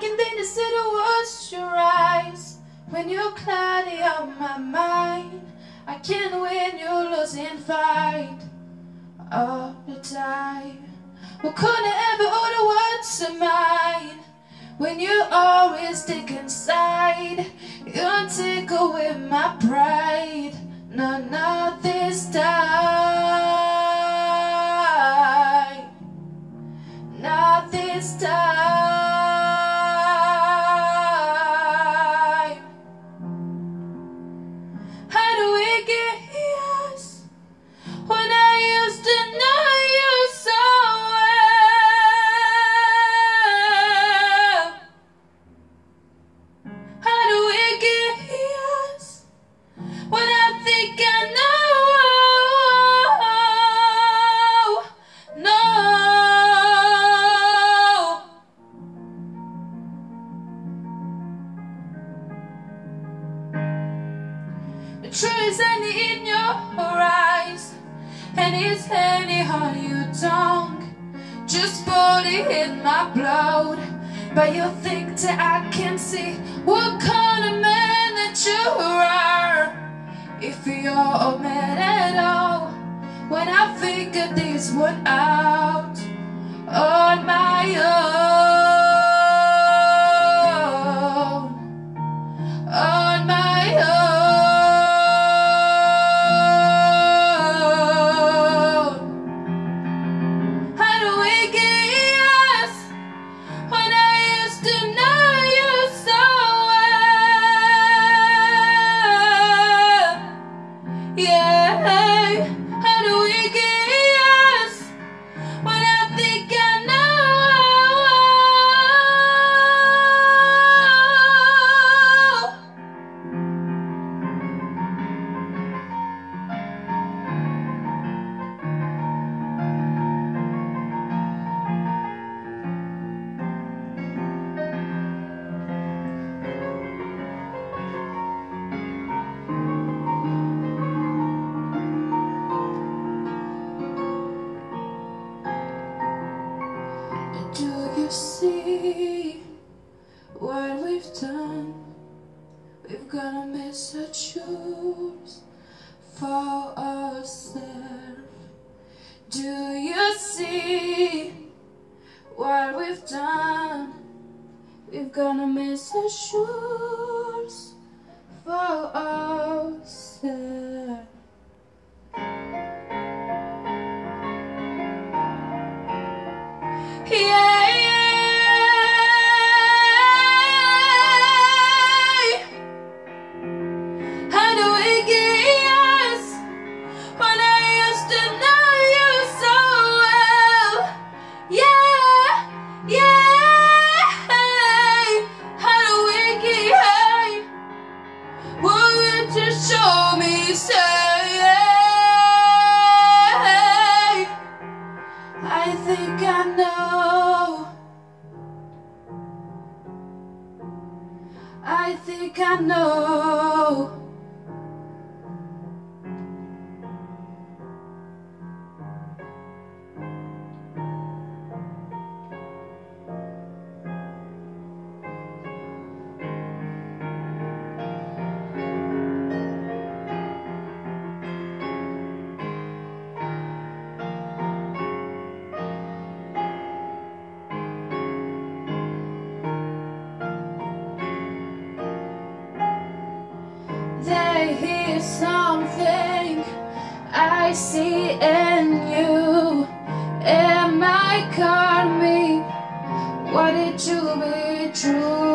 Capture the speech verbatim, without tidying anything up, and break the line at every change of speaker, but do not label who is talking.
can think to see the words your eyes when you're cloudy on my mind. I can't win, you're losing fight all the time. Well, couldn't ever all the words of mine when you always stick inside. You don't take away my pride. No, not this time. Not this time. How do we get here when I used to know you so well? How do we get here when I think I know? No. The truth is only in your eyes, and it's handy on your tongue. Just put it in my blood, but you think that I can see what kind of man that you are. If you're a man at all, when I figured this one out on my own, on my own. How do we get here when I used to know you so well? Yeah. How do we get here when I think I know? Do you see what we've done? We've got to make such choice for ourselves. Do you see what we've done? We've got to make such choice for ourselves. Yeah. How do we get here when I used to know you so well? Yeah, yeah. How do we get here? Will you just show me, say? I think I know. I think I know. There is something I see in you. Am I calling me? What did you be true?